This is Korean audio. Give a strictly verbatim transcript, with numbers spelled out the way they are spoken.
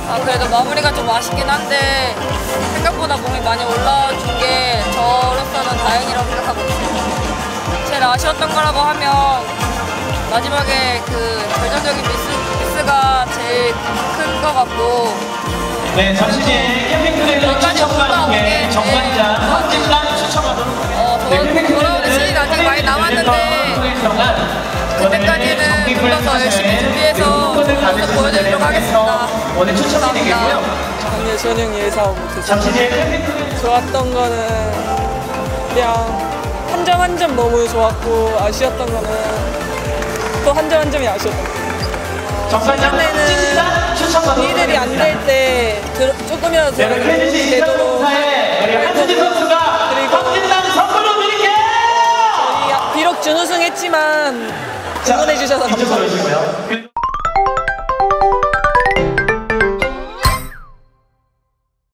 아, 그래도 마무리가 좀 아쉽긴 한데 생각보다 몸이 많이 올라준 게 저로서는 다행이라고 생각하고 있어요. 제일 아쉬웠던 거라고 하면 마지막에 그 결정적인 미스, 미스가 제일 큰 거 같고. 네, 잠시 뒤에 캠핑크루에서 추첨받은 정관장 확진단 추첨하도록 하겠습니다. 저 돌아오는 시간이 아직 많이 남았는데 그때까지는 좀 더 열심히 준비해서 모습 보여드리도록 하겠습니다. 오늘 추첨이 되겠고요. 아니요, 전혀 예상 못했어요. 잠시 뒤에 캠핑크루 좋았던 거는 그냥 한 점 한 점 너무 좋았고, 아쉬웠던 거는 또 한 점 한 점이 아쉬웠던 거예요. 정관장 추첨받도록 이들이 안 될 때 조금이라도 네, 되도록 한수진 선수가 확진단 선물로 드릴게요. 비록 준우승했지만 응원해 주셔서 감사합니다.